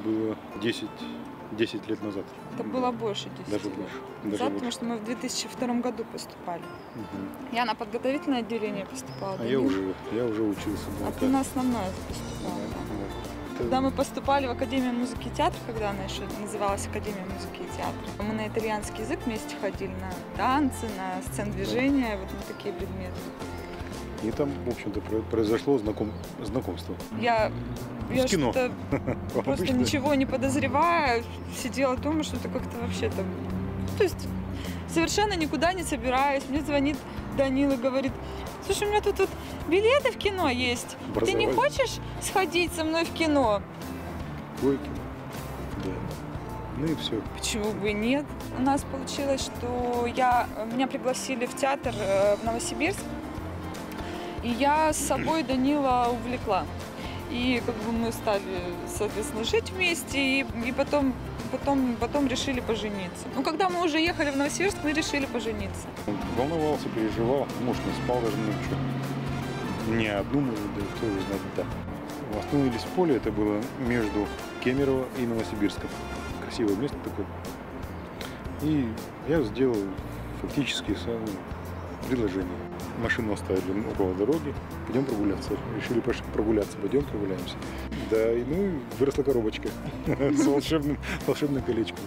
было 10 лет назад. Это было больше 10 Даже лет больше. назад, потому что мы в 2002 году поступали. Угу. Я на подготовительное отделение поступала. А я уже учился. А ты на основное поступала, да. Когда мы поступали в Академию музыки и театра, когда она еще называлась Академия музыки и театра, мы на итальянский язык вместе ходили, на танцы, на сцен-движения, вот на такие предметы. И там, в общем-то, произошло знакомство. Я кино. что-то просто ничего не подозревая, сидела дома, что-то как-то вообще там... То есть совершенно никуда не собираюсь. Мне звонит Данил и говорит: слушай, у меня тут билеты в кино есть. Ты не хочешь сходить со мной в кино? Какое кино? Да. Ну и все. Почему бы и нет? У нас получилось, что меня пригласили в театр в Новосибирск, и я с собой Данила увлекла. И как бы мы стали, соответственно, жить вместе, и потом решили пожениться. Ну, когда мы уже ехали в Новосибирск, мы решили пожениться. Он волновался, переживал, может, не спал даже ночью. Не одну, может, да, кто его знает, да. Остановились в поле, это было между Кемерово и Новосибирском. Красивое место такое. И я сделал фактически предложение. Машину оставили около дороги, пойдем прогуляться. Решили прогуляться, пойдем прогуляемся. Да, и ну выросла коробочка с волшебным колечком.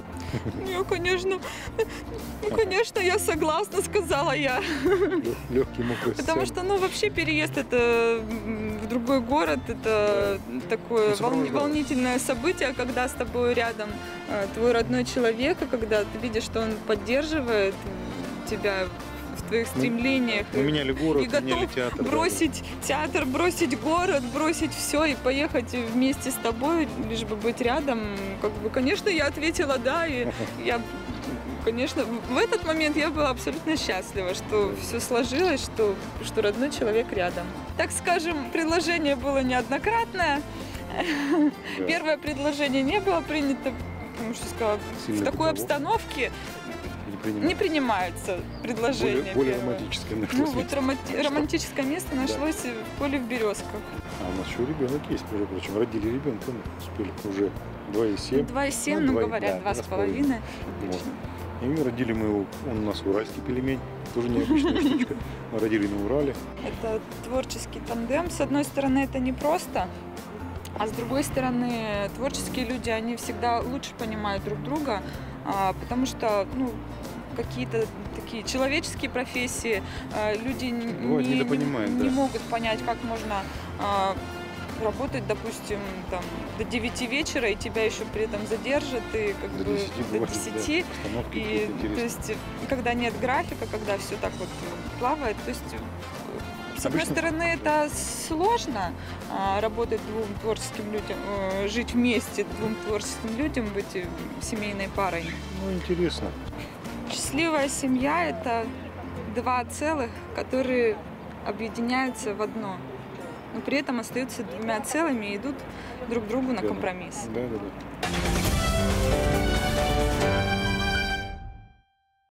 Конечно, я согласна, сказала я. Легкий мокрый. Потому что, вообще переезд это в другой город, это такое волнительное событие, когда с тобой рядом твой родной человек, и когда ты видишь, что он поддерживает тебя в твоих стремлениях. Мы меняли город, и готов театр. Бросить театр, бросить город, бросить все и поехать вместе с тобой, лишь бы быть рядом. Конечно, я ответила да, и конечно, в этот момент я была абсолютно счастлива, что все сложилось, что родной человек рядом. Так скажем, предложение было неоднократное. Да. Первое предложение не было принято, потому что сказала, в такой обстановке не принимаются предложения. Более романтическое нашлось. Романтическое место нашлось в поле в Березках. А у нас еще ребенок есть, между прочим. Родили ребенка, успели уже 2,7. 2,7, говорят, 2,5. И родили мы его, он у нас уральский пельмень, тоже необычная штучка. Мы родили на Урале. Это творческий тандем. С одной стороны, это непросто, а с другой стороны, творческие люди, они всегда лучше понимают друг друга, потому что, какие-то такие человеческие профессии люди не могут понять, как можно работать, допустим, там, до 9 вечера, и тебя еще при этом задержат, и до 10. Да, и, то есть, когда нет графика, когда все так вот плавает, то есть, с одной стороны, это сложно работать двум творческим людям, жить вместе двум творческим людям, быть семейной парой. Интересно. Счастливая семья – это два целых, которые объединяются в одно, но при этом остаются двумя целыми и идут друг к другу на компромисс. Да.